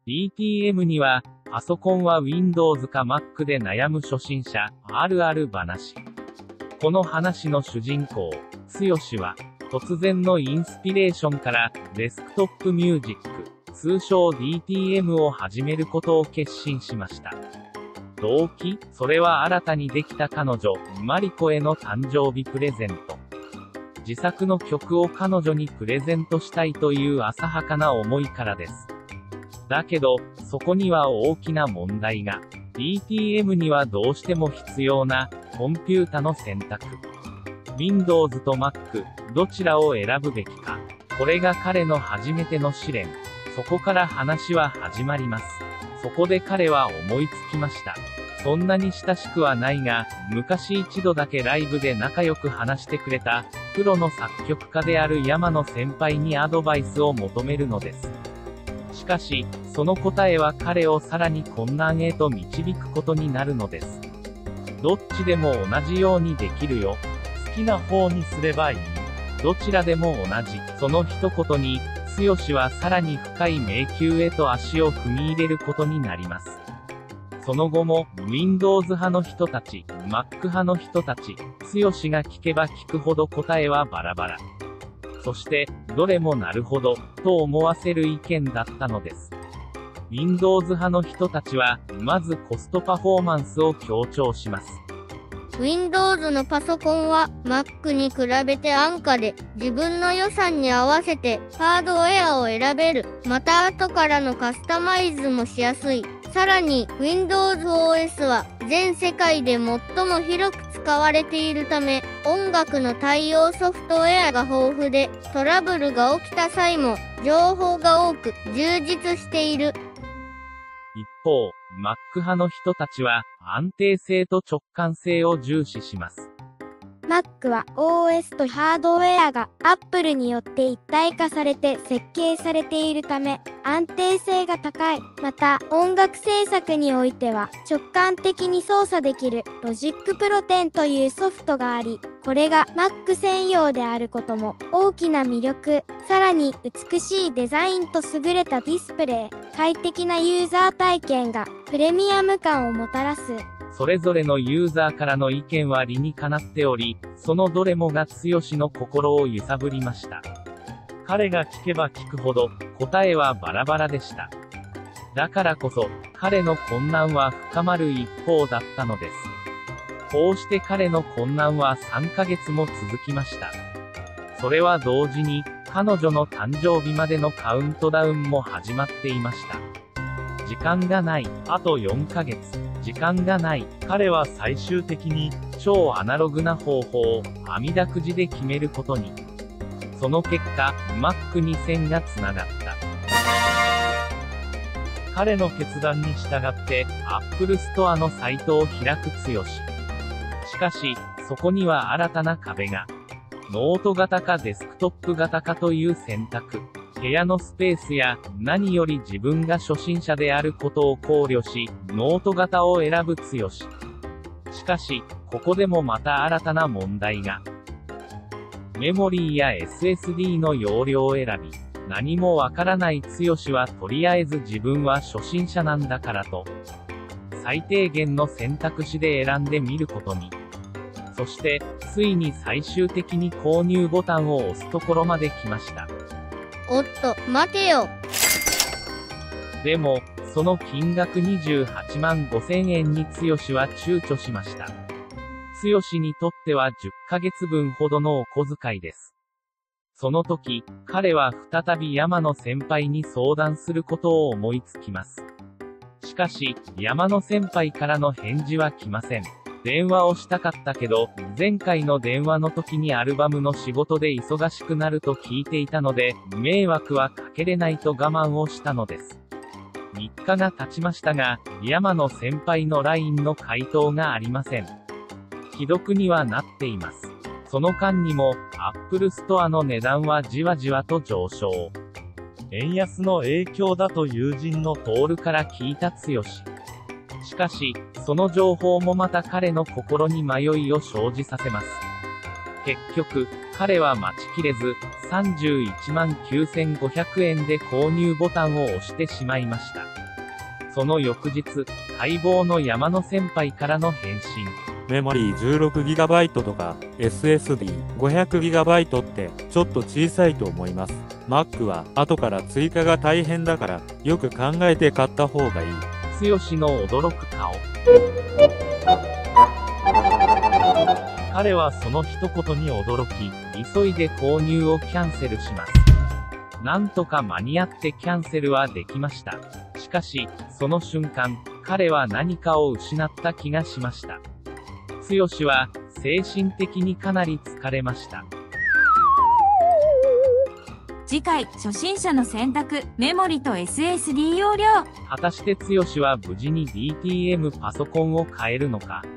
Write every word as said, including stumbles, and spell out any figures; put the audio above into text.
ディーティーエム には、パソコンは Windows か Mac で悩む初心者、あるある話。この話の主人公、剛は、突然のインスピレーションから、デスクトップミュージック、通称 ディーティーエム を始めることを決心しました。動機？それは新たにできた彼女、マリコへの誕生日プレゼント。自作の曲を彼女にプレゼントしたいという浅はかな思いからです。だけど、そこには大きな問題が。ディーティーエム にはどうしても必要な、コンピュータの選択。Windows と Mac、どちらを選ぶべきか。これが彼の初めての試練。そこから話は始まります。そこで彼は思いつきました。そんなに親しくはないが、昔一度だけライブで仲良く話してくれた、プロの作曲家である山野先輩にアドバイスを求めるのです。しかし、その答えは彼をさらに困難へと導くことになるのです。どっちでも同じようにできるよ。 好きな方にすればいい。 どちらでも同じ。その一言に、剛はさらに深い迷宮へと足を踏み入れることになります。その後も、Windows 派の人たち、Mac 派の人たち、剛が聞けば聞くほど答えはバラバラ。そして、どれもなるほど、と思わせる意見だったのです。Windows 派の人たちは、まずコストパフォーマンスを強調します。 Windows のパソコンは Mac に比べて安価で、自分の予算に合わせてハードウェアを選べる。また後からのカスタマイズもしやすい。さらに Windows オーエス は全世界で最も広く使われているため、音楽の対応ソフトウェアが豊富で、トラブルが起きた際も情報が多く充実している。 一方、Mac 派の人たちは、安定性と直感性を重視します。 Mac は オーエス とハードウェアが Apple によって一体化されて設計されているため、安定性が高い。また、音楽制作においては直感的に操作できる Logic Pro テンというソフトがあり、これが Mac 専用であることも大きな魅力。さらに、美しいデザインと優れたディスプレイ、快適なユーザー体験がプレミアム感をもたらす。 それぞれのユーザーからの意見は理にかなっており、そのどれもが剛の心を揺さぶりました。彼が聞けば聞くほど、答えはバラバラでした。だからこそ、彼の困難は深まる一方だったのです。こうして彼の困難はさんかげつも続きました。それは同時に、彼女の誕生日までのカウントダウンも始まっていました。時間がない。あとよんかげつ。時間がない。 彼は最終的に、 超アナログな方法を、網だくじで決めることに。その結果、Mac に線が繋がった。 彼の決断に従って、 Apple Store のサイトを開く剛。しかし、そこには新たな壁が。ノート型かデスクトップ型かという選択。部屋のスペースや、何より自分が初心者であることを考慮し、ノート型を選ぶ剛。しかし、ここでもまた新たな問題が。メモリーや エスエスディー の容量を選び、何もわからない剛はとりあえず自分は初心者なんだからと、最低限の選択肢で選んでみることに。そして、ついに最終的に購入ボタンを押すところまで来ました。 おっと、待てよ。 でも、その金額にじゅうはちまんごせんえんに剛は躊躇しました。剛にとってはじゅっかげつぶんほどのお小遣いです。その時、彼は再び山野先輩に相談することを思いつきます。しかし、山野先輩からの返事は来ません。電話をしたかったけど、前回の電話の時にアルバムの仕事で忙しくなると聞いていたので、迷惑はかけれないと我慢をしたのです。みっかが経ちましたが、山野先輩の ライン の回答がありません。既読にはなっています。その間にも、Apple Store の値段はじわじわと上昇。 円安の影響だと友人のトールから聞いた剛。しかし、その情報もまた彼の心に迷いを生じさせます。結局、 彼は待ちきれず、さんじゅういちまんきゅうせんごひゃくえんで購入ボタンを押してしまいました。その翌日、待望の山野先輩からの返信。 メモリー じゅうろくギガバイト とか エスエスディーごひゃくギガバイト ってちょっと小さいと思います。Mac は後から追加が大変だからよく考えて買った方がいい。 つよしの驚く顔。 彼はその一言に驚き、 急いで購入をキャンセルします。なんとか間に合ってキャンセルはできました。しかし、その瞬間、彼は何かを失った気がしました。つよしは、精神的にかなり疲れました。 次回、初心者の選択、メモリと エスエスディー 容量。 果たしてつよしは無事に ディーティーエム パソコンを買えるのか。